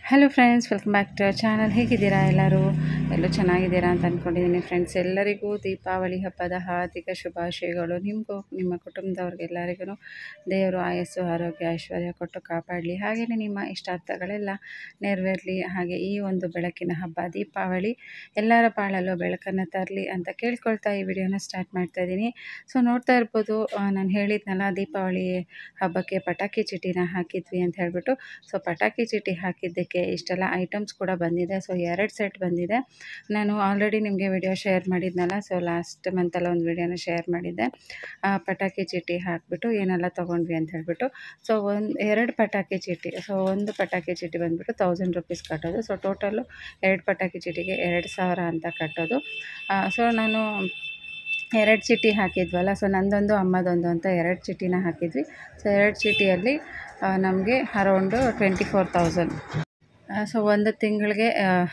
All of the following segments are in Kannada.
Hello friends, welcome back to our channel. ಹೇಗಿದ್ದೀರಾ ಎಲ್ಲರೂ? ಎಲ್ಲರೂ ಚೆನ್ನಾಗಿದ್ದೀರಾ ಅಂತ ಅಂದ್ಕೊಂಡಿದ್ದೀನಿ ಫ್ರೆಂಡ್ಸ್. ಎಲ್ಲರಿಗೂ ದೀಪಾವಳಿ ಹಬ್ಬದ ಹಾರ್ದಿಕ ಶುಭಾಶಯಗಳು. ನಿಮಗೂ ನಿಮ್ಮ ಕುಟುಂಬದವ್ರಿಗೆಲ್ಲರಿಗೂ ದೇವರು ಆಯಸ್ಸು, ಆರೋಗ್ಯ, ಐಶ್ವರ್ಯ ಕೊಟ್ಟು ಕಾಪಾಡಲಿ. ಹಾಗೆಯೇ ನಿಮ್ಮ ಇಷ್ಟಾರ್ಥಗಳೆಲ್ಲ ನೆರವೇರಲಿ. ಹಾಗೆ ಈ ಒಂದು ಬೆಳಕಿನ ಹಬ್ಬ ದೀಪಾವಳಿ ಎಲ್ಲರ ಬಾಳಲ್ಲೂ ಬೆಳಕನ್ನು ತರಲಿ ಅಂತ ಕೇಳ್ಕೊಳ್ತಾ ಈ ವಿಡಿಯೋನ ಸ್ಟಾರ್ಟ್ ಮಾಡ್ತಾ ಇದ್ದೀನಿ. ಸೊ ನೋಡ್ತಾ ಇರ್ಬೋದು, ನಾನು ಹೇಳಿದ್ನಲ್ಲ ದೀಪಾವಳಿ ಹಬ್ಬಕ್ಕೆ ಪಟಾಕಿ ಚೀಟಿನ ಹಾಕಿದ್ವಿ ಅಂತ ಹೇಳಿಬಿಟ್ಟು. ಸೊ ಪಟಾಕಿ ಚೀಟಿ ಹಾಕಿದ್ದಕ್ಕೆ ಇಷ್ಟೆಲ್ಲ ಐಟಮ್ಸ್ ಕೂಡ ಬಂದಿದೆ. ಸೊ 2 ಸೆಟ್ ಬಂದಿದೆ. ನಾನು ಆಲ್ರೆಡಿ ನಿಮಗೆ ವಿಡಿಯೋ ಶೇರ್ ಮಾಡಿದ್ನಲ್ಲ. ಸೊ ಲಾಸ್ಟ್ ಮಂತಲ್ಲ ಒಂದು ವಿಡಿಯೋನ ಶೇರ್ ಮಾಡಿದ್ದೆ, ಪಟಾಕಿ ಚೀಟಿ ಹಾಕಿಬಿಟ್ಟು ಏನೆಲ್ಲ ತೊಗೊಂಡ್ವಿ ಅಂತ ಹೇಳ್ಬಿಟ್ಟು. ಸೊ 2 ಪಟಾಕಿ ಚೀಟಿ, ಸೊ ಒಂದು ಪಟಾಕಿ ಚೀಟಿ ಬಂದುಬಿಟ್ಟು 1000 ರೂಪೀಸ್ ಕಟ್ಟೋದು. ಸೊ ಟೋಟಲು 2 ಪಟಾಕಿ ಚೀಟಿಗೆ 2000 ಅಂತ ಕಟ್ಟೋದು. ಸೊ ನಾನು 2 ಚೀಟಿ ಹಾಕಿದ್ವಲ್ಲ, ಸೊ ನಂದೊಂದು ಅಮ್ಮದೊಂದು ಅಂತ 2 ಚೀಟಿನ ಹಾಕಿದ್ವಿ. ಸೊ 2 ಚೀಟಿಯಲ್ಲಿ ನಮಗೆ ಅರೌಂಡು 24,000. ಸೊ ಒಂದು ತಿಂಗಳಿಗೆ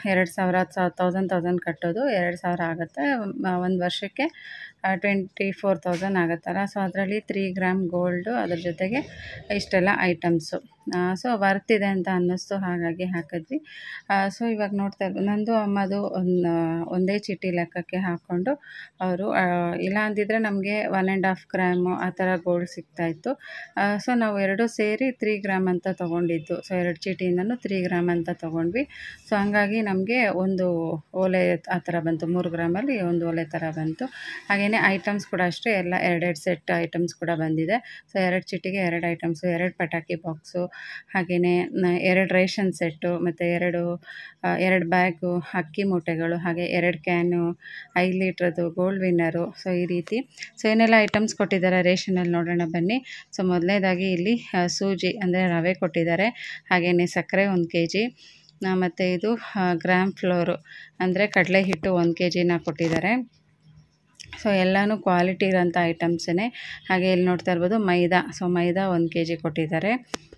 2000 ಕಟ್ಟೋದು 2000 ಆಗುತ್ತೆ. ಒಂದು ವರ್ಷಕ್ಕೆ 24,000 ಆಗುತ್ತಲ್ಲ. ಸೊ ಅದರಲ್ಲಿ 3 ಗ್ರಾಮ್ ಗೋಲ್ಡು, ಅದ್ರ ಜೊತೆಗೆ ಇಷ್ಟೆಲ್ಲ ಐಟಮ್ಸು. ಸೊ ವರ್ತಿದೆ ಅಂತ ಅನ್ನಿಸ್ತು, ಹಾಗಾಗಿ ಹಾಕಿದ್ವಿ. ಸೊ ಇವಾಗ ನೋಡ್ತಾ ಇರ್ಬೋದು, ನಂದು ಅಮ್ಮದು ಒಂದೇ ಚೀಟಿ ಲೆಕ್ಕಕ್ಕೆ ಹಾಕ್ಕೊಂಡು ಅವರು, ಇಲ್ಲ ಅಂದಿದ್ರೆ ನಮಗೆ 1.5 ಗ್ರಾಮು ಆ ಥರ ಗೋಲ್ಡ್ ಸಿಗ್ತಾಯಿತ್ತು. ಸೊ ನಾವು ಎರಡೂ ಸೇರಿ 3 ಗ್ರಾಮ್ ಅಂತ ತೊಗೊಂಡಿದ್ದು. ಸೊ 2 ಚೀಟಿಯಿಂದನೂ 3 ಗ್ರಾಮ್ ಅಂತ ತೊಗೊಂಡ್ವಿ. ಸೊ ಹಂಗಾಗಿ ನಮಗೆ ಒಂದು ಓಲೆ ಆ ಥರ ಬಂತು, 3 ಗ್ರಾಮಲ್ಲಿ ಒಂದು ಓಲೆ ಥರ ಬಂತು. ಹಾಗೆಯೇ ಐಟಮ್ಸ್ ಕೂಡ ಅಷ್ಟೇ, ಎಲ್ಲ 2 ಸೆಟ್ ಐಟಮ್ಸ್ ಕೂಡ ಬಂದಿದೆ. ಸೊ 2 ಚೀಟಿಗೆ 2 ಐಟಮ್ಸು, 2 ಪಟಾಕಿ ಬಾಕ್ಸು, ಹಾಗೆಯೇ 2 ರೇಷನ್ ಸೆಟ್ಟು, ಮತ್ತು 2 ಬ್ಯಾಗು ಅಕ್ಕಿ ಮೂಟೆಗಳು, ಹಾಗೆ 2 ಕ್ಯಾನು 5 ಲೀಟ್ರದ್ದು ಗೋಲ್ಡ್ ವಿನ್ನರು. ಸೊ ಈ ರೀತಿ ಸೊ ಏನೆಲ್ಲ ಐಟಮ್ಸ್ ಕೊಟ್ಟಿದ್ದಾರೆ ರೇಷನಲ್ಲಿ ನೋಡೋಣ ಬನ್ನಿ. ಸೊ ಮೊದಲನೇದಾಗಿ ಇಲ್ಲಿ ಸೂಜಿ ಅಂದರೆ ರವೆ ಕೊಟ್ಟಿದ್ದಾರೆ, ಹಾಗೆಯೇ ಸಕ್ಕರೆ 1 kg, ಮತ್ತು ಇದು ಗ್ರಾಮ್ ಫ್ಲೋರು ಅಂದರೆ ಕಡಲೆ ಹಿಟ್ಟು 1 kgನ ಕೊಟ್ಟಿದ್ದಾರೆ. ಸೊ ಎಲ್ಲನೂ ಕ್ವಾಲಿಟಿ ಇರೋಂಥ ಐಟಮ್ಸೇ. ಹಾಗೆ ಇಲ್ಲಿ ನೋಡ್ತಾ ಇರ್ಬೋದು ಮೈದಾ, ಸೊ ಮೈದಾ 1 kg ಕೊಟ್ಟಿದ್ದಾರೆ.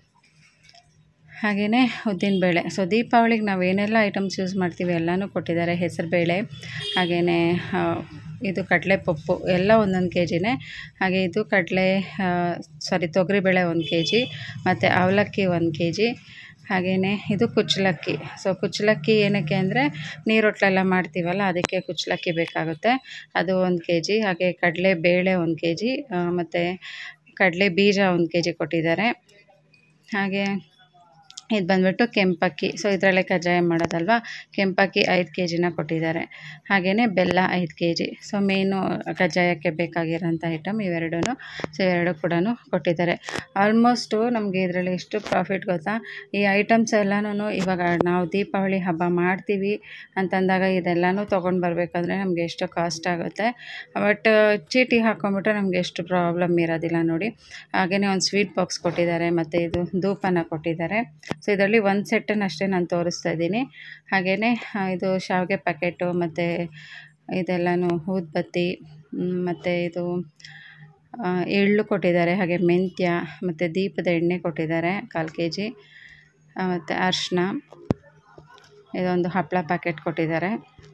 ಹಾಗೆಯೇ ಉದ್ದಿನಬೇಳೆ. ಸೊ ದೀಪಾವಳಿಗೆ ನಾವು ಏನೆಲ್ಲ ಐಟಮ್ಸ್ ಯೂಸ್ ಮಾಡ್ತೀವಿ ಎಲ್ಲನೂ ಕೊಟ್ಟಿದ್ದಾರೆ. ಹೆಸರುಬೇಳೆ, ಹಾಗೆಯೇ ಇದು ಕಡಲೆಪಪ್ಪು ಎಲ್ಲ 1 kgನೇ. ಹಾಗೆ ಇದು ತೊಗರಿಬೇಳೆ 1 kg, ಮತ್ತು ಅವಲಕ್ಕಿ 1 kg, ಹಾಗೆಯೇ ಇದು ಕುಚ್ಚಲಕ್ಕಿ. ಸೊ ಕುಚ್ಚಲಕ್ಕಿ ಏನಕ್ಕೆ ಅಂದರೆ ನೀರೊಟ್ಲೆಲ್ಲ ಮಾಡ್ತೀವಲ್ಲ, ಅದಕ್ಕೆ ಕುಚ್ಚಲಕ್ಕಿ ಬೇಕಾಗುತ್ತೆ, ಅದು 1 kg. ಹಾಗೆ ಕಡಲೆಬೇಳೆ 1 kg, ಮತ್ತು ಕಡಲೆ ಬೀಜ 1 kg ಕೊಟ್ಟಿದ್ದಾರೆ. ಹಾಗೆ ಇದು ಬಂದುಬಿಟ್ಟು ಕೆಂಪಕ್ಕಿ. ಸೊ ಇದರಲ್ಲೇ ಕಜ್ಜಾಯ ಮಾಡೋದಲ್ವ, ಕೆಂಪಕ್ಕಿ 5 kgನ ಕೊಟ್ಟಿದ್ದಾರೆ. ಹಾಗೆಯೇ ಬೆಲ್ಲ 5 kg. ಸೊ ಮೇನು ಕಜ್ಜಾಯಕ್ಕೆ ಬೇಕಾಗಿರೋಂಥ ಐಟಮ್ ಇವೆರಡೂ. ಸೊ ಇವೆರಡು ಕೂಡ ಕೊಟ್ಟಿದ್ದಾರೆ. ಆಲ್ಮೋಸ್ಟು ನಮಗೆ ಇದರಲ್ಲಿ ಎಷ್ಟು ಪ್ರಾಫಿಟ್ ಗೊತ್ತಾ, ಈ ಐಟಮ್ಸ್ ಎಲ್ಲನೂ ಇವಾಗ ನಾವು ದೀಪಾವಳಿ ಹಬ್ಬ ಮಾಡ್ತೀವಿ ಅಂತಂದಾಗ ಇದೆಲ್ಲನೂ ತೊಗೊಂಡು ಬರಬೇಕಂದ್ರೆ ನಮಗೆ ಎಷ್ಟು ಕಾಸ್ಟ್ ಆಗುತ್ತೆ. ಬಟ್ ಚೀಟಿ ಹಾಕ್ಕೊಂಬಿಟ್ರೆ ನಮಗೆ ಎಷ್ಟು ಪ್ರಾಬ್ಲಮ್ ಇರೋದಿಲ್ಲ ನೋಡಿ. ಹಾಗೆಯೇ ಒಂದು ಸ್ವೀಟ್ ಬಾಕ್ಸ್ ಕೊಟ್ಟಿದ್ದಾರೆ, ಮತ್ತು ಇದು ಧೂಪನ ಕೊಟ್ಟಿದ್ದಾರೆ. ಸೊ ಇದರಲ್ಲಿ 1 ಸೆಟ್ಟನ್ನು ಅಷ್ಟೇ ನಾನು ತೋರಿಸ್ತಾ ಇದ್ದೀನಿ. ಹಾಗೆಯೇ ಇದು ಶಾವಿಗೆ ಪ್ಯಾಕೆಟು, ಮತ್ತು ಇದೆಲ್ಲನೂ ಊದುಬತ್ತಿ, ಮತ್ತು ಇದು ಎಳ್ಳು ಕೊಟ್ಟಿದ್ದಾರೆ, ಹಾಗೆ ಮೆಂತ್ಯ, ಮತ್ತು ದೀಪದ ಎಣ್ಣೆ ಕೊಟ್ಟಿದ್ದಾರೆ 1/4 kg, ಮತ್ತು ಅರಿಶಿನ, ಇದೊಂದು ಹಪ್ಪಳ ಪ್ಯಾಕೆಟ್ ಕೊಟ್ಟಿದ್ದಾರೆ.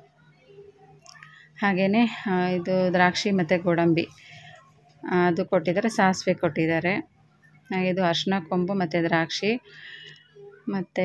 ಹಾಗೆಯೇ ಇದು ದ್ರಾಕ್ಷಿ ಮತ್ತು ಗೋಡಂಬಿ ಅದು ಕೊಟ್ಟಿದ್ದಾರೆ. ಸಾಸಿವೆ ಕೊಟ್ಟಿದ್ದಾರೆ. ಇದು ಅರಿಶಿನ ಕೊಂಬು ಮತ್ತು ದ್ರಾಕ್ಷಿ, ಮತ್ತು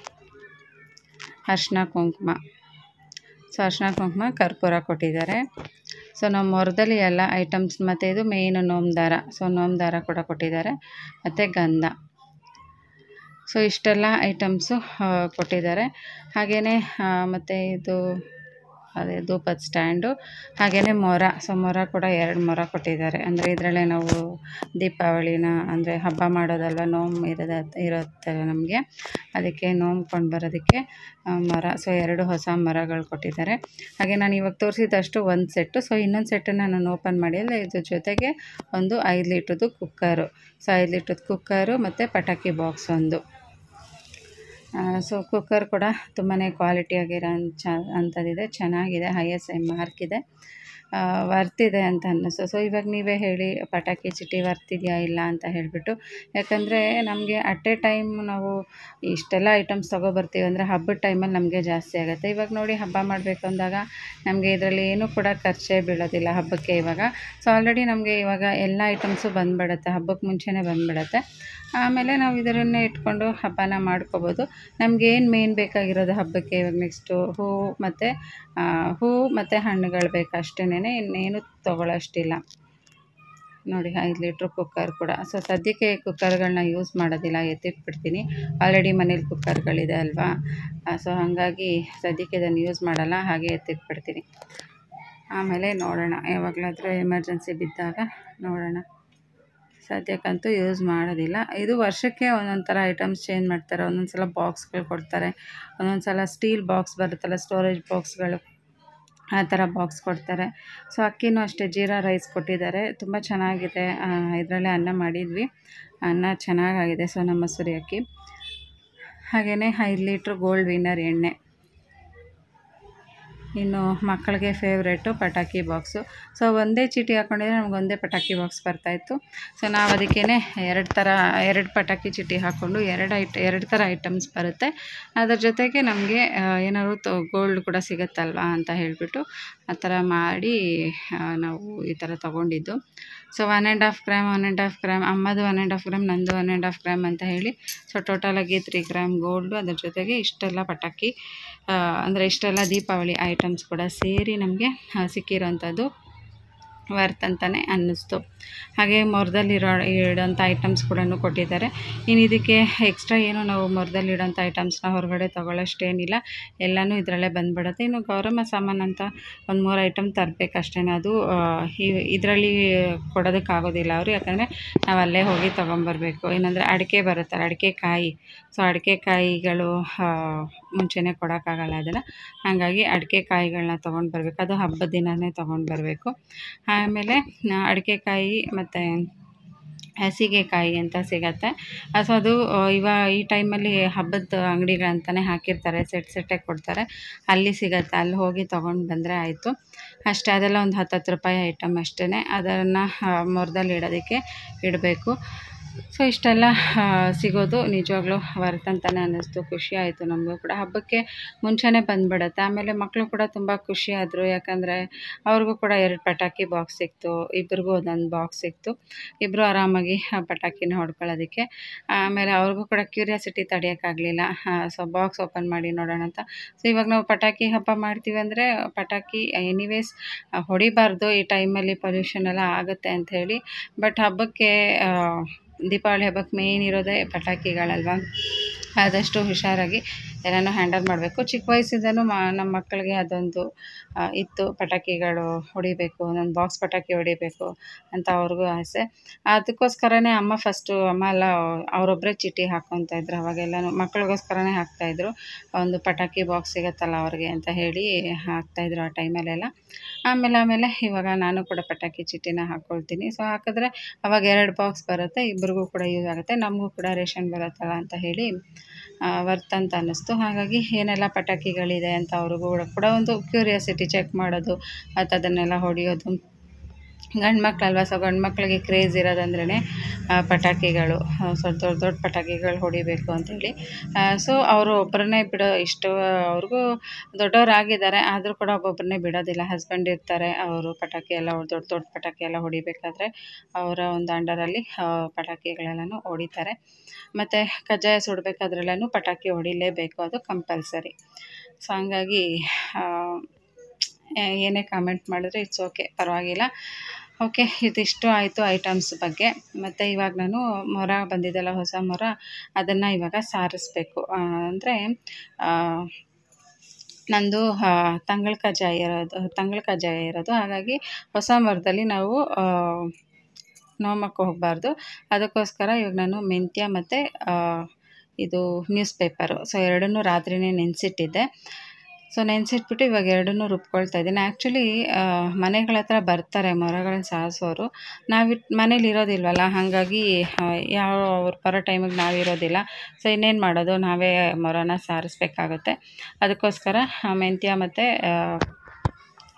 ಅರಿಶಿನ ಕುಂಕುಮ. ಸೊ ಅರಿಶಿನ ಕುಂಕುಮ ಕರ್ಪೂರ ಕೊಟ್ಟಿದ್ದಾರೆ. ಸೊ ನಾವು ಮೊರದಲ್ಲಿ ಎಲ್ಲ ಐಟಮ್ಸ್, ಮತ್ತು ಇದು ಮೇಯ್ನು ನೋಮ್ ದಾರ. ಸೊ ನೋಮ್ ದಾರ ಕೂಡ ಕೊಟ್ಟಿದ್ದಾರೆ, ಮತ್ತು ಗಂಧ. ಸೊ ಇಷ್ಟೆಲ್ಲ ಐಟಮ್ಸು ಕೊಟ್ಟಿದ್ದಾರೆ. ಹಾಗೆಯೇ ಮತ್ತು ಇದು ಅದೇ ಧೂಪದ ಸ್ಟ್ಯಾಂಡು, ಹಾಗೆಯೇ ಮೊರ. ಸೊ ಮೊರ ಕೂಡ 2 ಮೊರ ಕೊಟ್ಟಿದ್ದಾರೆ. ಅಂದರೆ ಇದರಲ್ಲೇ ನಾವು ದೀಪಾವಳಿನ ಅಂದರೆ ಹಬ್ಬ ಮಾಡೋದಲ್ವ, ನೋಮ್ ಇರುತ್ತೆ ನಮಗೆ, ಅದಕ್ಕೆ ನೋಮ್ಕೊಂಡು ಬರೋದಕ್ಕೆ ಮೊರ. ಸೊ 2 ಹೊಸ ಮೊರಗಳು ಕೊಟ್ಟಿದ್ದಾರೆ. ಹಾಗೆ ನಾನು ಇವಾಗ ತೋರಿಸಿದಷ್ಟು 1 ಸೆಟ್ಟು. ಸೊ ಇನ್ನೊಂದು ಸೆಟ್ಟನ್ನು ನಾನು ಓಪನ್ ಮಾಡಿಲ್ಲ. ಇದ್ರ ಜೊತೆಗೆ ಒಂದು 5 ಲೀಟ್ರದ್ದು ಕುಕ್ಕರು. ಸೊ 5 ಲೀಟ್ರದ್ದು ಕುಕ್ಕರು, ಮತ್ತು ಪಟಾಕಿ ಬಾಕ್ಸ್ ಒಂದು. ಸೊ ಕುಕ್ಕರ್ ಕೂಡ ತುಂಬಾ ಕ್ವಾಲಿಟಿಯಾಗಿರೋ ಅಂಥದ್ದಿದೆ, ಚೆನ್ನಾಗಿದೆ, ISI ಮಾರ್ಕ್ ಇದೆ, ವರ್ತಿದೆ ಅಂತ ಅನ್ನಿಸ್ತು. ಸೊ ಇವಾಗ ನೀವೇ ಹೇಳಿ ಪಟಾಕಿ ಚೀಟಿ ವರ್ತಿದೆಯಾ ಇಲ್ಲ ಅಂತ ಹೇಳಿಬಿಟ್ಟು. ಯಾಕಂದರೆ ನಮಗೆ ಅಟ್ ಎ ಟೈಮ್ ನಾವು ಇಷ್ಟೆಲ್ಲ ಐಟಮ್ಸ್ ತೊಗೊಬರ್ತೀವಿ ಅಂದರೆ ಹಬ್ಬದ ಟೈಮಲ್ಲಿ ನಮಗೆ ಜಾಸ್ತಿ ಆಗುತ್ತೆ. ಇವಾಗ ನೋಡಿ ಹಬ್ಬ ಮಾಡಬೇಕು ಅಂದಾಗ ನಮಗೆ ಇದರಲ್ಲಿ ಏನೂ ಕೂಡ ಖರ್ಚೇ ಬೀಳೋದಿಲ್ಲ ಹಬ್ಬಕ್ಕೆ ಇವಾಗ. ಸೊ ಆಲ್ರೆಡಿ ನಮಗೆ ಇವಾಗ ಎಲ್ಲ ಐಟಮ್ಸು ಬಂದುಬಿಡುತ್ತೆ, ಹಬ್ಬಕ್ಕೆ ಮುಂಚೆನೇ ಬಂದುಬಿಡುತ್ತೆ. ಆಮೇಲೆ ನಾವು ಇದರನ್ನೇ ಇಟ್ಕೊಂಡು ಹಬ್ಬನ ಮಾಡ್ಕೋಬೋದು. ನಮಗೇನು ಮೇನ್ ಬೇಕಾಗಿರೋದು ಹಬ್ಬಕ್ಕೆ ಇವಾಗ ನೆಕ್ಸ್ಟು ಹೂವು ಮತ್ತು ಹಣ್ಣುಗಳು ಬೇಕು ಅಷ್ಟೇನೆ, ಇನ್ನೇನು ತೊಗೊಳ್ಳೋಷ್ಟಿಲ್ಲ. ನೋಡಿ 5 ಲೀಟ್ರ್ ಕುಕ್ಕರ್ ಕೂಡ. ಸೊ ಸದ್ಯಕ್ಕೆ ಕುಕ್ಕರ್ಗಳನ್ನ ಯೂಸ್ ಮಾಡೋದಿಲ್ಲ, ಎತ್ತಿಟ್ಬಿಡ್ತೀನಿ. ಆಲ್ರೆಡಿ ಮನೇಲಿ ಕುಕ್ಕರ್ಗಳಿದೆ ಅಲ್ವಾ, ಸೊ ಹಾಗಾಗಿ ಸದ್ಯಕ್ಕೆ ಇದನ್ನು ಯೂಸ್ ಮಾಡಲ್ಲ, ಹಾಗೆ ಎತ್ತಿಟ್ಬಿಡ್ತೀನಿ. ಆಮೇಲೆ ನೋಡೋಣ, ಯಾವಾಗಲಾದರೂ ಎಮರ್ಜೆನ್ಸಿ ಬಿದ್ದಾಗ ನೋಡೋಣ. ಸದ್ಯಕ್ಕಂತೂ ಯೂಸ್ ಮಾಡೋದಿಲ್ಲ. ಇದು ವರ್ಷಕ್ಕೆ ಒಂದೊಂದು ಥರ ಐಟಮ್ಸ್ ಚೇಂಜ್ ಮಾಡ್ತಾರೆ. ಒಂದೊಂದು ಸಲ ಬಾಕ್ಸ್ಗಳು ಕೊಡ್ತಾರೆ, ಒಂದೊಂದು ಸಲ ಸ್ಟೀಲ್ ಬಾಕ್ಸ್ ಬರುತ್ತಲ್ಲ, ಸ್ಟೋರೇಜ್ ಬಾಕ್ಸ್ಗಳು, ಆ ಥರ ಬಾಕ್ಸ್ ಕೊಡ್ತಾರೆ. ಸೊ ಅಕ್ಕಿನೂ ಅಷ್ಟೇ ಜೀರಾ ರೈಸ್ ಕೊಟ್ಟಿದ್ದಾರೆ, ತುಂಬ ಚೆನ್ನಾಗಿದೆ. ಇದರಲ್ಲೇ ಅನ್ನ ಮಾಡಿದ್ವಿ, ಅನ್ನ ಚೆನ್ನಾಗಾಗಿದೆ ಸೋನಾ ಮಸೂರಿ ಅಕ್ಕಿ. ಹಾಗೆಯೇ 5 ಲೀಟ್ರ್ ಗೋಲ್ಡ್ ವಿನ್ನರ್ ಎಣ್ಣೆ. ಇನ್ನು ಮಕ್ಕಳಿಗೆ ಫೇವ್ರೇಟು ಪಟಾಕಿ ಬಾಕ್ಸು. ಸೊ ಒಂದೇ ಚೀಟಿ ಹಾಕ್ಕೊಂಡಿದ್ರೆ ನಮಗೊಂದೇ ಪಟಾಕಿ ಬಾಕ್ಸ್ ಬರ್ತಾಯಿತ್ತು. ಸೊ ನಾವು ಅದಕ್ಕೇ 2 ಪಟಾಕಿ ಚೀಟಿ ಹಾಕ್ಕೊಂಡು 2 ಥರ ಐಟಮ್ಸ್ ಬರುತ್ತೆ. ಅದರ ಜೊತೆಗೆ ನಮಗೆ ಏನಾದ್ರು ಗೋಲ್ಡ್ ಕೂಡ ಸಿಗುತ್ತಲ್ವ ಅಂತ ಹೇಳಿಬಿಟ್ಟು ಆ ಥರ ಮಾಡಿ ನಾವು ಈ ಥರ ತೊಗೊಂಡಿದ್ದು. ಸೊ 1.5 ಗ್ರಾಮ್ ಅಮ್ಮದು 1.5 ಗ್ರಾಮ್, ನಂದು 1.5 ಗ್ರಾಮ್ ಅಂತ ಹೇಳಿ, ಸೊ ಟೋಟಲಾಗಿ 3 ಗ್ರಾಮ್ ಗೋಲ್ಡು. ಅದ್ರ ಜೊತೆಗೆ ಇಷ್ಟೆಲ್ಲ ಪಟಾಕಿ, ಅಂದರೆ ಇಷ್ಟೆಲ್ಲ ದೀಪಾವಳಿ ಐಟಮ್ಸ್ ಕೂಡ ಸೇರಿ ನಮಗೆ ಸಿಕ್ಕಿರೋಂಥದ್ದು ವರ್ತ್ ಅಂತಲೇ ಅನ್ನಿಸ್ತು. ಹಾಗೆ ಮೊರದಲ್ಲಿಡೋಂಥ ಐಟಮ್ಸ್ ಕೂಡ ಕೊಟ್ಟಿದ್ದಾರೆ. ಇನ್ನು ಇದಕ್ಕೆ ಎಕ್ಸ್ಟ್ರಾ ಏನು ನಾವು ಮೊರದಲ್ಲಿಡೋಂಥ ಐಟಮ್ಸ್ನ ಹೊರಗಡೆ ತೊಗೊಳ್ಳೋಷ್ಟೇನಿಲ್ಲ, ಎಲ್ಲನೂ ಇದರಲ್ಲೇ ಬಂದುಬಿಡುತ್ತೆ. ಇನ್ನು ಗೌರಮ್ಮ ಸಾಮಾನು ಅಂತ ಒಂದು 3 ಐಟಮ್ ತರಬೇಕಷ್ಟೇ. ಅದು ಇದರಲ್ಲಿ ಕೊಡೋದಕ್ಕಾಗೋದಿಲ್ಲ ಅವರು, ಯಾಕಂದರೆ ನಾವು ಅಲ್ಲೇ ಹೋಗಿ ತೊಗೊಂಬರ್ಬೇಕು. ಏನಂದರೆ ಅಡಿಕೆ ಬರುತ್ತಲ್ಲ, ಅಡಿಕೆಕಾಯಿ. ಸೊ ಅಡಿಕೆಕಾಯಿಗಳು ಮುಂಚೆನೇ ಕೊಡೋಕ್ಕಾಗಲ್ಲ ಅದನ್ನು, ಹಾಗಾಗಿ ಅಡಿಕೆಕಾಯಿಗಳನ್ನ ತೊಗೊಂಡು ಬರಬೇಕು. ಅದು ಹಬ್ಬದ ದಿನವೇ ತೊಗೊಂಡು ಬರಬೇಕು. ಆಮೇಲೆ ಅಡಿಕೆಕಾಯಿ ಮತ್ತು ಹಸಿಗೆಕಾಯಿ ಅಂತ ಸಿಗತ್ತೆ. ಸೊ ಅದು ಈ ಟೈಮಲ್ಲಿ ಹಬ್ಬದ ಅಂಗಡಿಗಳಂತಲೇ ಹಾಕಿರ್ತಾರೆ, ಸೆಟ್ಟಾಗಿ ಕೊಡ್ತಾರೆ, ಅಲ್ಲಿ ಸಿಗತ್ತೆ. ಅಲ್ಲಿ ಹೋಗಿ ತೊಗೊಂಡು ಬಂದರೆ ಆಯಿತು ಅಷ್ಟೇ. ಅದೆಲ್ಲ ಒಂದು 10 ರೂಪಾಯಿ ಐಟಮ್ ಅಷ್ಟೇ. ಅದನ್ನು ಮೊರದಲ್ಲಿ ಇಡೋದಕ್ಕೆ ಇಡಬೇಕು. ಸೊ ಇಷ್ಟೆಲ್ಲ ಸಿಗೋದು ನಿಜವಾಗ್ಲೂ ವರ್ತ್ ಅಂತಲೇ ಅನ್ನಿಸ್ತು. ಖುಷಿ ಆಯಿತು ನಮಗೂ ಕೂಡ. ಹಬ್ಬಕ್ಕೆ ಮುಂಚೆನೇ ಬಂದುಬಿಡುತ್ತೆ. ಆಮೇಲೆ ಮಕ್ಕಳು ಕೂಡ ತುಂಬ ಖುಷಿಯಾದರು, ಯಾಕಂದರೆ ಅವ್ರಿಗೂ ಕೂಡ 2 ಪಟಾಕಿ ಬಾಕ್ಸ್ ಸಿಕ್ತು, ಇಬ್ರಿಗೂ ಒಂದೊಂದು ಬಾಕ್ಸ್ ಸಿಕ್ತು. ಇಬ್ಬರು ಆರಾಮಾಗಿ ಪಟಾಕಿನ ಹೊಡ್ಕೊಳ್ಳೋದಕ್ಕೆ. ಆಮೇಲೆ ಅವ್ರಿಗೂ ಕೂಡ ಕ್ಯೂರಿಯಾಸಿಟಿ ತಡೆಯೋಕ್ಕಾಗಲಿಲ್ಲ. ಸೊ ಬಾಕ್ಸ್ ಓಪನ್ ಮಾಡಿ ನೋಡೋಣ ಅಂತ. ಸೊ ಇವಾಗ ನಾವು ಪಟಾಕಿ ಹಬ್ಬ ಮಾಡ್ತೀವಿ ಅಂದರೆ ಪಟಾಕಿ ಎನಿವೇಸ್ ಹೊಡಿಬಾರ್ದು, ಈ ಟೈಮಲ್ಲಿ ಪೊಲ್ಯೂಷನ್ ಎಲ್ಲ ಆಗುತ್ತೆ ಅಂಥೇಳಿ. ಬಟ್ ಹಬ್ಬಕ್ಕೆ ದೀಪಾವಳಿ ಹಬ್ಬಕ್ಕೆ ಮೇಯ್ನ್ ಇರೋದೇ ಪಟಾಕಿಗಳಲ್ವ, ಆದಷ್ಟು ಹುಷಾರಾಗಿ ಎಲ್ಲನೂ ಹ್ಯಾಂಡಲ್ ಮಾಡಬೇಕು. ಚಿಕ್ಕ ವಯಸ್ಸಿಂದನೂ ನಮ್ಮ ಮಕ್ಕಳಿಗೆ ಅದೊಂದು ಇತ್ತು, ಪಟಾಕಿಗಳು ಹೊಡಿಬೇಕು, ಒಂದೊಂದು ಬಾಕ್ಸ್ ಪಟಾಕಿ ಹೊಡಿಬೇಕು ಅಂತ ಅವ್ರಿಗೂ ಆಸೆ. ಅದಕ್ಕೋಸ್ಕರನೇ ಅಮ್ಮ ಎಲ್ಲ ಅವರೊಬ್ಬರೇ ಚೀಟಿ ಹಾಕ್ಕೊತಾಯಿದ್ರು. ಅವಾಗೆಲ್ಲನೂ ಮಕ್ಕಳಿಗೋಸ್ಕರನೇ ಹಾಕ್ತಾಯಿದ್ರು, ಒಂದು ಪಟಾಕಿ ಬಾಕ್ಸ್ ಸಿಗುತ್ತಲ್ಲ ಅವ್ರಿಗೆ ಅಂತ ಹೇಳಿ ಹಾಕ್ತಾಯಿದ್ರು ಆ ಟೈಮಲ್ಲೆಲ್ಲ. ಆಮೇಲೆ ಇವಾಗ ನಾನು ಕೂಡ ಪಟಾಕಿ ಚೀಟಿನ ಹಾಕ್ಕೊಳ್ತೀನಿ. ಸೊ ಹಾಕಿದ್ರೆ ಅವಾಗ 2 ಬಾಕ್ಸ್ ಬರುತ್ತೆ, ಇಬ್ರಿಗೂ ಕೂಡ ಯೂಸ್ ಆಗುತ್ತೆ, ನಮಗೂ ಕೂಡ ರೇಷನ್ ಬರುತ್ತಲ್ಲ ಅಂತ ಹೇಳಿ ವರ್ತ್ ಅಂತ ಅನ್ನಿಸ್ತು. ಹಾಗಾಗಿ ಏನೆಲ್ಲ ಪಟಾಕಿಗಳಿದೆ ಅಂತ ಅವ್ರಿಗೂ ಕೂಡ ಒಂದು ಕ್ಯೂರಿಯಾಸಿಟಿ, ಚೆಕ್ ಮಾಡೋದು ಮತ್ತು ಅದನ್ನೆಲ್ಲ ಹೊಡೆಯೋದು. ಗಂಡು ಮಕ್ಕಳಲ್ವ, ಸೊ ಗಂಡು ಮಕ್ಕಳಿಗೆ ಕ್ರೇಜ್ ಇರೋದಂದ್ರೇ ಪಟಾಕಿಗಳು. ಸೊ ದೊಡ್ಡ ಪಟಾಕಿಗಳು ಹೊಡಿಬೇಕು ಅಂಥೇಳಿ. ಸೊ ಅವರು ಒಬ್ಬರನ್ನೇ ಅವ್ರಿಗೂ ದೊಡ್ಡವರಾಗಿದ್ದಾರೆ, ಆದರೂ ಕೂಡ ಒಬ್ಬೊಬ್ಬರನ್ನೇ ಬಿಡೋದಿಲ್ಲ. ಹಸ್ಬೆಂಡ್ ಇರ್ತಾರೆ, ಅವರು ಪಟಾಕಿ ಎಲ್ಲ ದೊಡ್ಡ ಪಟಾಕಿ ಎಲ್ಲ ಹೊಡಿಬೇಕಾದ್ರೆ ಅವರ ಒಂದು ಅಂಡರಲ್ಲಿ ಪಟಾಕಿಗಳೆಲ್ಲನೂ ಹೊಡಿತಾರೆ. ಮತ್ತು ಕಜ್ಜಾಯ ಸುಡಬೇಕಾದ್ರೆಲ್ಲನೂ ಪಟಾಕಿ ಹೊಡಿಲೇಬೇಕು, ಅದು ಕಂಪಲ್ಸರಿ. ಸೊ ಹಂಗಾಗಿ ಏನೇ ಕಾಮೆಂಟ್ ಮಾಡಿದ್ರೆ ಇಟ್ಸ್ ಓಕೆ, ಪರವಾಗಿಲ್ಲ. ಓಕೆ, ಇದಿಷ್ಟು ಆಯಿತು ಐಟಮ್ಸ್ ಬಗ್ಗೆ. ಮತ್ತು ಇವಾಗ ನಾನು ಮೊರ ಬಂದಿದ್ದೆಲ್ಲ, ಹೊಸ ಮೊರ, ಅದನ್ನು ಇವಾಗ ಸಾರಿಸ್ಬೇಕು. ಅಂದರೆ ನಂದು ತಂಗಳ ಕಜ್ಜಾಯ ಇರೋದು, ಹಾಗಾಗಿ ಹೊಸ ಮೊರದಲ್ಲಿ ನಾವು ನೋಮಕ್ಕೆ ಹೋಗಬಾರ್ದು. ಅದಕ್ಕೋಸ್ಕರ ಇವಾಗ ನಾನು ಮೆಂತ್ಯ ಮತ್ತು ಇದು ನ್ಯೂಸ್ ಪೇಪರು, ಸೊ 2 ರಾತ್ರಿನೇ ನೆನೆಸಿಟ್ಟಿದ್ದೆ. ಸೊ ನೆನೆಸಿಟ್ಬಿಟ್ಟು ಇವಾಗ 2 ರುಬ್ಕೊಳ್ತಾ ಇದ್ದೀನಿ. ಆ್ಯಕ್ಚುಲಿ ಮನೆಗಳ ಹತ್ರ ಬರ್ತಾರೆ ಮೊರಗಳನ್ನ ಸಾರಿಸೋರು, ಮನೇಲಿ ಇರೋದಿಲ್ವಲ್ಲ, ಹಾಗಾಗಿ ಅವ್ರು ಬರೋ ಟೈಮಿಗೆ ನಾವಿರೋದಿಲ್ಲ. ಸೊ ಇನ್ನೇನು ಮಾಡೋದು, ನಾವೇ ಮೊರನ ಸಾರಿಸ್ಬೇಕಾಗುತ್ತೆ. ಅದಕ್ಕೋಸ್ಕರ ಮೆಂತ್ಯ ಮತ್ತು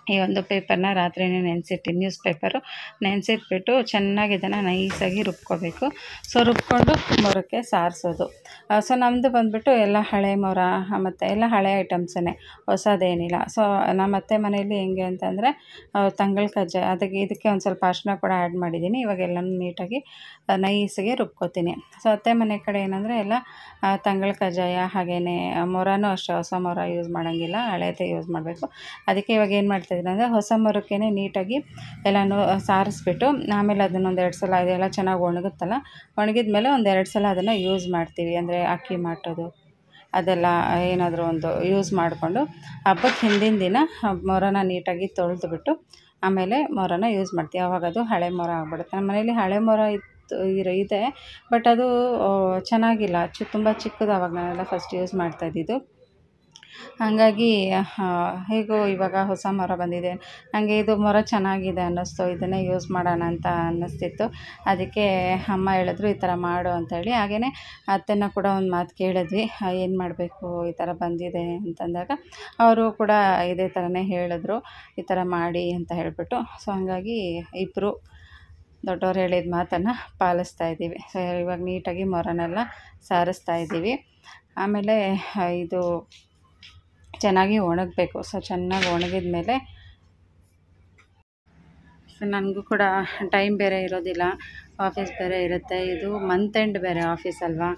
ಈ ಒಂದು ಪೇಪರ್ನ ರಾತ್ರಿನೇ ನೆನೆಸಿಟ್ಟು ನ್ಯೂಸ್ ಪೇಪರು ನೆನೆಸಿಟ್ಬಿಟ್ಟು ಚೆನ್ನಾಗಿ ಇದನ್ನು ನೈಸಾಗಿ ರುಬ್ಕೋಬೇಕು. ಸೊ ರುಬ್ಕೊಂಡು ಮೊರಕ್ಕೆ ಸಾರಿಸೋದು. ಸೊ ನಮ್ಮದು ಬಂದುಬಿಟ್ಟು ಎಲ್ಲ ಹಳೆ ಮೊರ ಮತ್ತು ಎಲ್ಲ ಹಳೆ ಐಟಮ್ಸೇ, ಹೊಸದೇನಿಲ್ಲ. ಸೊ ನಮ್ಮ ಅತ್ತೆ ಮನೆಯಲ್ಲಿ ಹೆಂಗೆ ಅಂತಂದರೆ ತಂಗಳ ಕಜ್ಜಾಯ ಇದಕ್ಕೆ ಒಂದು ಸ್ವಲ್ಪ ಅರಿಶಿನ ಕೂಡ ಆ್ಯಡ್ ಮಾಡಿದ್ದೀನಿ. ಇವಾಗ ಎಲ್ಲನೂ ನೀಟಾಗಿ ನೈಸಾಗಿ ರುಬ್ಕೋತೀನಿ. ಸೊ ಅತ್ತೆ ಮನೆ ಕಡೆ ಏನಂದರೆ ಎಲ್ಲ ತಂಗಳ ಕಜ್ಜಾಯ, ಹಾಗೆಯೇ ಮೊರನೂ ಅಷ್ಟೇ ಹೊಸ ಮೊರ ಯೂಸ್ ಮಾಡೋಂಗಿಲ್ಲ, ಹಳೇದೇ ಯೂಸ್ ಮಾಡಬೇಕು. ಅದಕ್ಕೆ ಇವಾಗ ಏನು ಮಾಡ್ತಾಯಿದ್ದೀನಿ ಅಂದರೆ ಹೊಸ ಮೊರಕ್ಕೆ ನೀಟಾಗಿ ಎಲ್ಲನೂ ಸಾರಿಸ್ಬಿಟ್ಟು ಆಮೇಲೆ ಅದನ್ನೊಂದು 2 ಸಲ ಇದೆಲ್ಲ ಚೆನ್ನಾಗಿ ಒಣಗುತ್ತಲ್ಲ, ಒಣಗಿದ ಮೇಲೆ ಒಂದು 2 ಸಲ ಅದನ್ನು ಯೂಸ್ ಮಾಡ್ತೀವಿ. ಅಂದರೆ ಅಕ್ಕಿ ಮಾಡೋದು ಅದೆಲ್ಲ ಏನಾದರೂ ಒಂದು ಯೂಸ್ ಮಾಡಿಕೊಂಡು ಹಬ್ಬಕ್ಕೆ ಹಿಂದಿನ ದಿನ ಮೊರನ ನೀಟಾಗಿ ತೊಳೆದ್ಬಿಟ್ಟು ಆಮೇಲೆ ಮೊರನ ಯೂಸ್ ಮಾಡ್ತೀವಿ. ಆವಾಗ ಅದು ಹಳೆ ಮೊರ ಆಗಿಬಿಡುತ್ತೆ. ನಮ್ಮ ಮನೇಲಿ ಹಳೆ ಮೊರ ಇದೆ, ಬಟ್ ಅದು ಚೆನ್ನಾಗಿಲ್ಲ, ತುಂಬ ಚಿಕ್ಕದು. ಆವಾಗ ನಾನೆಲ್ಲ ಫಸ್ಟ್ ಯೂಸ್ ಮಾಡ್ತಾಯಿದ್ದಿದ್ದು. ಹಾಗಾಗಿ ಹೇಗೋ ಇವಾಗ ಹೊಸ ಮೊರ ಬಂದಿದೆ, ನನಗೆ ಇದು ಮೊರ ಚೆನ್ನಾಗಿದೆ ಅನ್ನಿಸ್ತು, ಇದನ್ನೇ ಯೂಸ್ ಮಾಡೋಣ ಅಂತ ಅನ್ನಿಸ್ತಿತ್ತು. ಅದಕ್ಕೆ ಅಮ್ಮ ಹೇಳಿದ್ರು ಈ ಥರ ಮಾಡು ಅಂತೇಳಿ. ಹಾಗೆಯೇ ಅತ್ತೆನ ಕೂಡ ಒಂದು ಮಾತು ಕೇಳಿದ್ವಿ, ಏನು ಮಾಡಬೇಕು ಈ ಥರ ಬಂದಿದೆ ಅಂತಂದಾಗ ಅವರು ಕೂಡ ಇದೇ ಥರನೇ ಹೇಳಿದ್ರು, ಈ ಥರ ಮಾಡಿ ಅಂತ ಹೇಳಿಬಿಟ್ಟು. ಸೊ ಹಾಗಾಗಿ ಇಬ್ಬರು ದೊಡ್ಡವ್ರು ಹೇಳಿದ ಮಾತನ್ನು ಪಾಲಿಸ್ತಾ ಇದ್ದೀವಿ. ಸೊ ಇವಾಗ ನೀಟಾಗಿ ಮೊರನೆಲ್ಲ ಸಾರಿಸ್ತಾ ಇದ್ದೀವಿ. ಆಮೇಲೆ ಇದು ಚೆನ್ನಾಗಿ ಒಣಗಬೇಕು. ಸೊ ಚೆನ್ನಾಗಿ ಒಣಗಿದ ಮೇಲೆ ಸೊ ನನಗೂ ಕೂಡ ಟೈಮ್ ಬೇರೆ ಇರೋದಿಲ್ಲ, ಆಫೀಸ್ ಬೇರೆ ಇರುತ್ತೆ. ಇದು ಮಂತ್ ಎಂಡ್ ಬೇರೆ ಆಫೀಸ್ ಅಲ್ವಾ,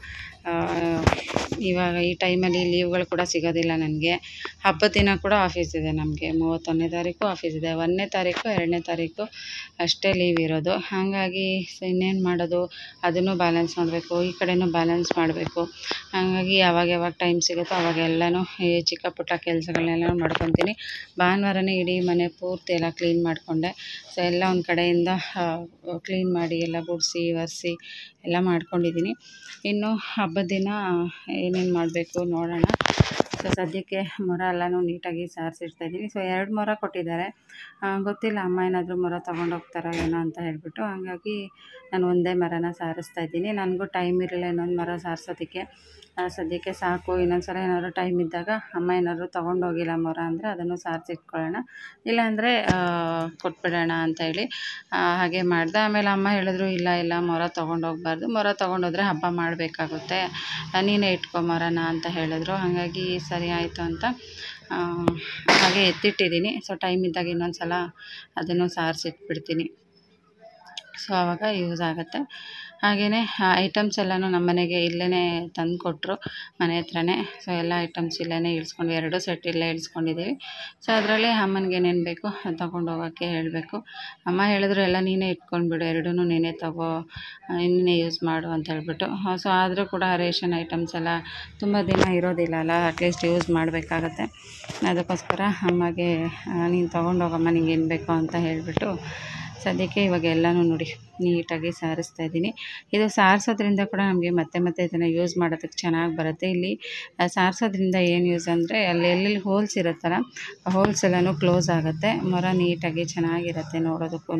ಇವಾಗ ಈ ಟೈಮಲ್ಲಿ ಲೀವ್ಗಳು ಕೂಡ ಸಿಗೋದಿಲ್ಲ ನನಗೆ. ಹಬ್ಬದ ದಿನ ಕೂಡ ಆಫೀಸ್ ಇದೆ ನಮಗೆ. 31ನೇ ತಾರೀಕು ಆಫೀಸ್ ಇದೆ, 1ನೇ ತಾರೀಕು 2ನೇ ತಾರೀಕು ಅಷ್ಟೇ ಲೀವ್ ಇರೋದು. ಹಾಗಾಗಿ ಇನ್ನೇನು ಮಾಡೋದು, ಅದನ್ನು ಬ್ಯಾಲೆನ್ಸ್ ಮಾಡಬೇಕು, ಈ ಕಡೆಯೂ ಬ್ಯಾಲೆನ್ಸ್ ಮಾಡಬೇಕು. ಹಾಗಾಗಿ ಯಾವಾಗ ಟೈಮ್ ಸಿಗುತ್ತೋ ಅವಾಗೆಲ್ಲನೂ ಈ ಚಿಕ್ಕ ಪುಟ್ಟ ಕೆಲಸಗಳನ್ನೆಲ್ಲ ಮಾಡ್ಕೊತೀನಿ. ಭಾನುವಾರನೇ ಇಡೀ ಮನೆ ಪೂರ್ತಿ ಎಲ್ಲ ಕ್ಲೀನ್ ಮಾಡಿಕೊಂಡೆ. ಸೊ ಎಲ್ಲ ಒಂದು ಕಡೆಯಿಂದ ಕ್ಲೀನ್ ಮಾಡಿ ಎಲ್ಲ ಗುಡಿಸಿ ಒರೆಸಿ ಎಲ್ಲ ಮಾಡ್ಕೊಂಡಿದ್ದೀನಿ. ಇನ್ನು ಹಬ್ಬದ ದಿನ ಏನೇನು ಮಾಡಬೇಕು ನೋಡೋಣ. ಸೊ ಸದ್ಯಕ್ಕೆ ಮೊರ ಎಲ್ಲನೂ ನೀಟಾಗಿ ಸಾರಿಸಿಡ್ತಾಯಿದ್ದೀನಿ. ಸೊ 2 ಮೊರ ಕೊಟ್ಟಿದ್ದಾರೆ, ಗೊತ್ತಿಲ್ಲ ಅಮ್ಮ ಏನಾದರೂ ಮೊರ ತೊಗೊಂಡೋಗ್ತಾರೋ ಏನೋ ಅಂತ ಹೇಳಿಬಿಟ್ಟು. ಹಾಗಾಗಿ ನಾನು ಒಂದೇ ಮೊರನ ಸಾರಿಸ್ತಾಯಿದ್ದೀನಿ. ನನಗೂ ಟೈಮ್ ಇರಲಿಲ್ಲ ಇನ್ನೊಂದು ಮೊರ ಸಾರಿಸೋದಕ್ಕೆ. ಸದ್ಯಕ್ಕೆ ಸಾಕು, ಇನ್ನೊಂದು ಸಲ ಏನಾದರೂ ಟೈಮ್ ಇದ್ದಾಗ ಅಮ್ಮ ಏನಾದರೂ ತೊಗೊಂಡೋಗಿಲ್ಲ ಮೊರ ಅಂದರೆ ಅದನ್ನು ಸಾರಿಸಿಟ್ಕೊಳ್ಳೋಣ, ಇಲ್ಲಾಂದರೆ ಕೊಟ್ಬಿಡೋಣ ಅಂತೇಳಿ ಹಾಗೆ ಮಾಡಿದೆ. ಆಮೇಲೆ ಅಮ್ಮ ಹೇಳಿದ್ರು ಇಲ್ಲ ಮೊರ ತೊಗೊಂಡೋಗ್ಬಾರ್ದು, ಮೊರ ತೊಗೊಂಡೋದ್ರೆ ಹಬ್ಬ ಮಾಡಬೇಕಾಗುತ್ತೆ, ನೀನೇ ಇಟ್ಕೊ ಮೊರನ ಅಂತ ಹೇಳಿದ್ರು. ಹಾಗಾಗಿ ಸರಿ ಆಯಿತು ಅಂತ ಹಾಗೆ ಎತ್ತಿಟ್ಟಿದ್ದೀನಿ. ಸೊ ಟೈಮ್ ಇದ್ದಾಗ ಇನ್ನೊಂದು ಸಲ ಅದನ್ನು ಸಾರಿಸಿಟ್ಬಿಡ್ತೀನಿ. ಸೊ ಆವಾಗ ಯೂಸ್ ಆಗುತ್ತೆ. ಹಾಗೆಯೇ ಐಟಮ್ಸ್ ಎಲ್ಲನೂ ನಮ್ಮ ಮನೆಗೆ ಇಲ್ಲೇ ತಂದು ಕೊಟ್ಟರು, ಮನೆ ಹತ್ರನೇ. ಸೊ ಎಲ್ಲ ಐಟಮ್ಸ್ ಇಲ್ಲೇ ಇಳಿಸ್ಕೊಂಡ್ವಿ, 2 ಸೆಟ್ ಇಲ್ಲೇ ಇಳಿಸ್ಕೊಂಡಿದ್ದೀವಿ. ಸೊ ಅದರಲ್ಲಿ ಅಮ್ಮನಿಗೆ ಏನೇನು ಬೇಕೋ ತೊಗೊಂಡೋಗೋಕ್ಕೆ ಹೇಳಬೇಕು. ಅಮ್ಮ ಹೇಳಿದ್ರು ಎಲ್ಲ ನೀನೇ ಇಟ್ಕೊಂಡ್ಬಿಡು, 2 ನೀನೇ ತೊಗೋ, ನೀನೇ ಯೂಸ್ ಮಾಡು ಅಂತ ಹೇಳ್ಬಿಟ್ಟು. ಸೊ ಆದರೂ ಕೂಡ ರೇಷನ್ ಐಟಮ್ಸ್ ಎಲ್ಲ ತುಂಬ ದಿನ ಇರೋದಿಲ್ಲ ಅಲ್ಲ, ಅಟ್ಲೀಸ್ಟ್ ಯೂಸ್ ಮಾಡಬೇಕಾಗತ್ತೆ. ಅದಕ್ಕೋಸ್ಕರ ಅಮ್ಮಗೆ ನೀನು ತೊಗೊಂಡೋಗಮ್ಮ ನಿಂಗೇನು ಬೇಕೋ ಅಂತ ಹೇಳಿಬಿಟ್ಟು ಸದ್ಯಕ್ಕೆ ಇವಾಗ ಎಲ್ಲನೂ ನೋಡಿ ನೀಟಾಗಿ ಸಾರಿಸ್ತಾಯಿದ್ದೀನಿ. ಇದು ಸಾರಿಸೋದ್ರಿಂದ ಕೂಡ ನಮಗೆ ಮತ್ತೆ ಇದನ್ನು ಯೂಸ್ ಮಾಡೋದಕ್ಕೆ ಚೆನ್ನಾಗಿ ಬರುತ್ತೆ. ಇಲ್ಲಿ ಸಾರಿಸೋದ್ರಿಂದ ಏನು ಯೂಸ್ ಅಂದರೆ ಎಲ್ಲೆಲ್ಲಿ ಹೋಲ್ಸ್ ಇರುತ್ತಲ್ಲ, ಹೋಲ್ಸ್ ಎಲ್ಲನೂ ಕ್ಲೋಸ್ ಆಗುತ್ತೆ, ಮೊರ ನೀಟಾಗಿ ಚೆನ್ನಾಗಿರುತ್ತೆ ನೋಡೋದಕ್ಕೂ.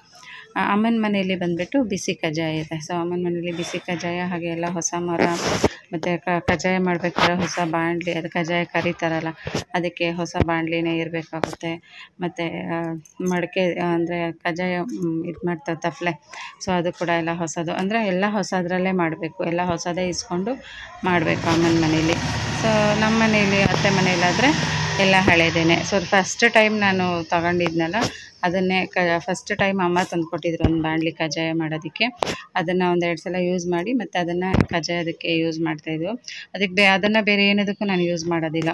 ಅಮ್ಮನ ಮನೆಯಲ್ಲಿ ಬಂದುಬಿಟ್ಟು ಬಿಸಿ ಕಜ್ಜಾಯ ಇದೆ. ಸೊ ಅಮ್ಮನ ಮನೇಲಿ ಬಿಸಿ ಕಜ್ಜಾಯ ಹಾಗೆ ಎಲ್ಲ ಹೊಸ ಮೊರ, ಮತ್ತು ಕಜ್ಜಾಯ ಮಾಡಬೇಕಾದ್ರೆ ಹೊಸ ಬಾಣಲಿ, ಅದು ಕಜ್ಜಾಯ ಕರಿತಾರಲ್ಲ ಅದಕ್ಕೆ ಹೊಸ ಬಾಣಲಿನೇ ಇರಬೇಕಾಗುತ್ತೆ. ಮತ್ತು ಮಡಿಕೆ ಅಂದರೆ ಕಜ್ಜಾಯ ಇದು ಮಾಡ್ತಾರೆ ತಪ್ಪಲೆ, ಸೊ ಅದು ಕೂಡ ಎಲ್ಲ ಹೊಸದು. ಅಂದರೆ ಎಲ್ಲ ಹೊಸದರಲ್ಲೇ ಮಾಡಬೇಕು, ಎಲ್ಲ ಹೊಸದೇ ಇಸ್ಕೊಂಡು ಮಾಡಬೇಕು ಅಮ್ಮನ ಮನೇಲಿ. ಸೊ ನಮ್ಮ ಮನೇಲಿ ಅತ್ತೆ ಮನೇಲಾದರೆ ಎಲ್ಲ ಹಳೇದೇನೆ. ಸೊ ಫಸ್ಟ್ ಟೈಮ್ ನಾನು ತಗೊಂಡಿದ್ನಲ್ಲ ಅದನ್ನೇ ಫಸ್ಟ್ ಟೈಮ್ ಅಮ್ಮ ತಂದು ಕೊಟ್ಟಿದ್ರು ಒಂದು ಬಾಣಲಿ ಕಜ್ಜಾಯ ಮಾಡೋದಕ್ಕೆ. ಅದನ್ನು ಒಂದು 2 ಸಲ ಯೂಸ್ ಮಾಡಿ ಮತ್ತು ಅದನ್ನು ಕಜ್ಜಾಯದಕ್ಕೆ ಯೂಸ್ ಮಾಡ್ತಾಯಿದ್ವು. ಅದಕ್ಕೆ ಅದನ್ನು ಬೇರೆ ಏನದಕ್ಕೂ ನಾನು ಯೂಸ್ ಮಾಡೋದಿಲ್ಲ,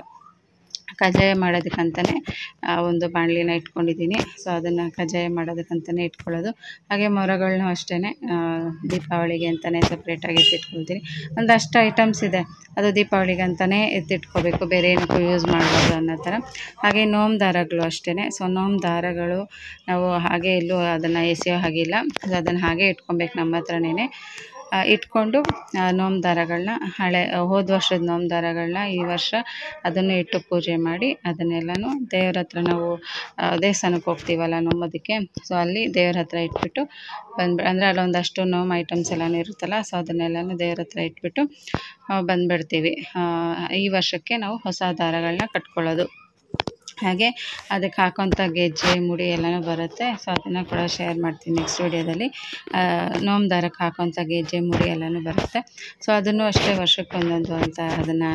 ಕಜ್ಜಾಯ ಮಾಡೋದಕ್ಕಂತಲೇ ಒಂದು ಬಾಣಲಿನ ಇಟ್ಕೊಂಡಿದ್ದೀನಿ. ಸೊ ಅದನ್ನು ಕಜ್ಜಾಯ ಮಾಡೋದಕ್ಕಂತಲೇ ಇಟ್ಕೊಳ್ಳೋದು. ಹಾಗೆ ಮೊರಗಳನ್ನೂ ಅಷ್ಟೇ ದೀಪಾವಳಿಗೆ ಅಂತಲೇ ಸಪ್ರೇಟಾಗಿ ಎತ್ತಿಟ್ಕೊಳ್ತೀನಿ. ಒಂದಷ್ಟು ಐಟಮ್ಸ್ ಇದೆ, ಅದು ದೀಪಾವಳಿಗೆ ಅಂತಲೇ ಎತ್ತಿಟ್ಕೋಬೇಕು, ಬೇರೆ ಏನಕ್ಕೂ ಯೂಸ್ ಮಾಡ್ಬೋದು ಅನ್ನೋ ಥರ. ಹಾಗೆ ನೋಮ್ ದಾರಗಳು ಅಷ್ಟೇ. ಸೊ ನೋಮ್ ದಾರಗಳು ನಾವು ಹಾಗೆ ಎಲ್ಲೂ ಅದನ್ನು ಎಸೆಯೋ ಹಾಗಿಲ್ಲ, ಸೊ ಅದನ್ನು ಹಾಗೆ ಇಟ್ಕೊಬೇಕು ನಮ್ಮ ಹತ್ರನೇ. ಇಟ್ಕೊಂಡು ನೋಮ್ ದಾರಗಳನ್ನ ಹೋದ ವರ್ಷದ ನೋಮ್ ದಾರಗಳನ್ನ ಈ ವರ್ಷ ಅದನ್ನು ಇಟ್ಟು ಪೂಜೆ ಮಾಡಿ ಅದನ್ನೆಲ್ಲನೂ ದೇವ್ರ ಹತ್ರ ನಾವು ದೇವಸ್ಥಾನಕ್ಕೆ ಹೋಗ್ತೀವಲ್ಲ ನೋಮೋದಕ್ಕೆ, ಸೊ ಅಲ್ಲಿ ದೇವ್ರ ಹತ್ರ ಇಟ್ಬಿಟ್ಟು ಅಂದರೆ ಅಲ್ಲೊಂದಷ್ಟು ನೋಮ್ ಐಟಮ್ಸ್ ಎಲ್ಲನೂ ಇರುತ್ತಲ್ಲ, ಸೊ ಅದನ್ನೆಲ್ಲನೂ ದೇವ್ರ ಹತ್ರ ಇಟ್ಬಿಟ್ಟು ಬಂದುಬಿಡ್ತೀವಿ. ಈ ವರ್ಷಕ್ಕೆ ನಾವು ಹೊಸ ದಾರಗಳನ್ನ ಕಟ್ಕೊಳ್ಳೋದು. ಹಾಗೆ ಅದಕ್ಕೆ ಹಾಕೋಂಥ ಗೆಜ್ಜೆ ಮುಡಿ ಎಲ್ಲನೂ ಬರುತ್ತೆ. ಸೊ ಅದನ್ನು ಕೂಡ ಶೇರ್ ಮಾಡ್ತೀನಿ ನೆಕ್ಸ್ಟ್ ವೀಡಿಯೋದಲ್ಲಿ. ನೋಮ್ ದಾರಕ್ಕೆ ಹಾಕೋಂಥ ಗೆಜ್ಜೆ ಮುಡಿ ಎಲ್ಲನೂ ಬರುತ್ತೆ. ಸೊ ಅದನ್ನು ಅಷ್ಟೇ ವರ್ಷಕ್ಕೆ ಒಂದೊಂದು ಅಂತ ಅದನ್ನು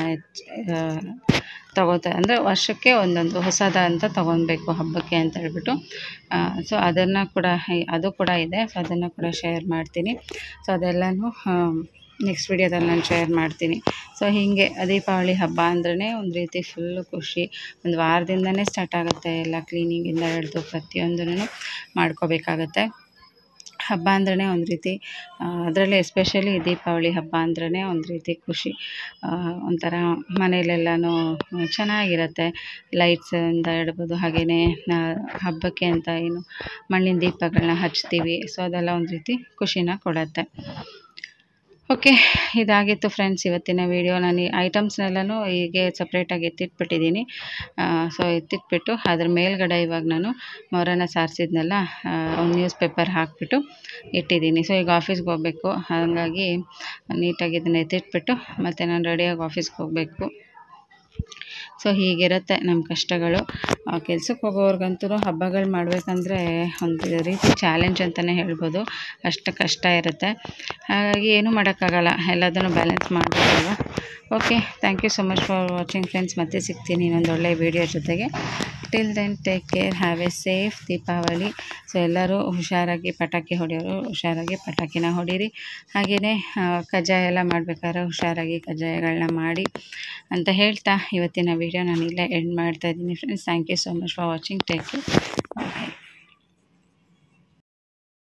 ಅಂದರೆ ವರ್ಷಕ್ಕೆ ಒಂದೊಂದು ಹೊಸದ ಅಂತ ತೊಗೊಬೇಕು ಹಬ್ಬಕ್ಕೆ ಅಂತ ಹೇಳ್ಬಿಟ್ಟು. ಸೊ ಅದನ್ನು ಕೂಡ ಅದು ಕೂಡ ಇದೆ. ಸೊ ಅದನ್ನು ಕೂಡ ಶೇರ್ ಮಾಡ್ತೀನಿ. ಸೊ ಅದೆಲ್ಲನೂ ನೆಕ್ಸ್ಟ್ ವೀಡಿಯೋದಲ್ಲಿ ನಾನು ಶೇರ್ ಮಾಡ್ತೀನಿ. ಸೊ ಹೀಗೆ ದೀಪಾವಳಿ ಹಬ್ಬ ಅಂದ್ರೇ ಒಂದು ರೀತಿ ಫುಲ್ಲು ಖುಷಿ. ಒಂದು ವಾರದಿಂದನೇ ಸ್ಟಾರ್ಟ್ ಆಗುತ್ತೆ. ಎಲ್ಲ ಕ್ಲೀನಿಂಗಿಂದ ಹಿಡಿದು ಪ್ರತಿಯೊಂದನ್ನು ಮಾಡ್ಕೋಬೇಕಾಗತ್ತೆ. ಹಬ್ಬ ಅಂದ್ರೇ ಒಂದು ರೀತಿ, ಅದರಲ್ಲಿ ಎಸ್ಪೆಷಲಿ ದೀಪಾವಳಿ ಹಬ್ಬ ಅಂದ್ರೇ ಒಂದು ರೀತಿ ಖುಷಿ. ಒಂಥರ ಮನೆಯಲ್ಲೆಲ್ಲನೂ ಚೆನ್ನಾಗಿರುತ್ತೆ. ಲೈಟ್ಸಿಂದ ಹಿಡ್ಬೋದು, ಹಾಗೆಯೇ ಹಬ್ಬಕ್ಕೆ ಅಂತ ಏನು ಮಣ್ಣಿನ ದೀಪಗಳನ್ನ ಹಚ್ತೀವಿ. ಸೊ ಅದೆಲ್ಲ ಒಂದು ರೀತಿ ಖುಷಿನ ಕೊಡುತ್ತೆ. ಓಕೆ, ಇದಾಗಿತ್ತು ಫ್ರೆಂಡ್ಸ್ ಇವತ್ತಿನ ವೀಡಿಯೋ. ನಾನು ಈ ಐಟಮ್ಸ್ನೆಲ್ಲನೂ ಹೀಗೆ ಸಪ್ರೇಟಾಗಿ ಎತ್ತಿಟ್ಬಿಟ್ಟಿದ್ದೀನಿ. ಸೊ ಎತ್ತಿಟ್ಬಿಟ್ಟು ಅದ್ರ ಮೇಲ್ಗಡೆ ಇವಾಗ ನಾನು ಮೊರನ ಸಾರಿಸಿದ್ನೆಲ್ಲ ಒಂದು ನ್ಯೂಸ್ ಪೇಪರ್ ಹಾಕಿಬಿಟ್ಟು ಇಟ್ಟಿದ್ದೀನಿ. ಸೊ ಈಗ ಆಫೀಸ್ಗೆ ಹೋಗಬೇಕು, ಹಾಗಾಗಿ ನೀಟಾಗಿ ಇದನ್ನು ಎತ್ತಿಟ್ಬಿಟ್ಟು ಮತ್ತು ನಾನು ರೆಡಿಯಾಗಿ ಆಫೀಸ್ಗೆ ಹೋಗಬೇಕು. ಸೊ ಹೀಗಿರುತ್ತೆ ನಮ್ಮ ಕಷ್ಟಗಳು. ಕೆಲ್ಸಕ್ಕೆ ಹೋಗೋರ್ಗಂತೂ ಹಬ್ಬಗಳು ಮಾಡಬೇಕಂದ್ರೆ ಒಂದು ರೀತಿ ಚಾಲೆಂಜ್ ಅಂತಲೇ ಹೇಳ್ಬೋದು. ಅಷ್ಟು ಕಷ್ಟ ಇರುತ್ತೆ. ಹಾಗಾಗಿ ಏನೂ ಮಾಡೋಕ್ಕಾಗಲ್ಲ, ಎಲ್ಲದನ್ನು ಬ್ಯಾಲೆನ್ಸ್ ಮಾಡಬೇಕಲ್ವ. Okay, thank you so much for watching friends. ಮತ್ತೆ ಸಿಗ್ತೀನಿ ಇನ್ನೊಂದು ಒಳ್ಳೆಯ ವೀಡಿಯೋ ಜೊತೆಗೆ. Till then take care, have a safe Deepavali. So ಎಲ್ಲರೂ ಹುಷಾರಾಗಿ ಪಟಾಕಿ ಹೊಡೆಯೋರು ಹುಷಾರಾಗಿ ಪಟಾಕಿನ ಹೊಡೀರಿ. ಹಾಗೆಯೇ ಕಜ್ಜಾಯ ಎಲ್ಲ ಮಾಡಬೇಕಾದ್ರೆ ಹುಷಾರಾಗಿ ಕಜ್ಜಾಯಗಳನ್ನ ಮಾಡಿ ಅಂತ ಹೇಳ್ತಾ ಇವತ್ತಿನ ವೀಡಿಯೋ ನಾನು ಇಲ್ಲೇ ಎಂಡ್ ಮಾಡ್ತಾಯಿದ್ದೀನಿ friends. Thank you so much for watching. Take care.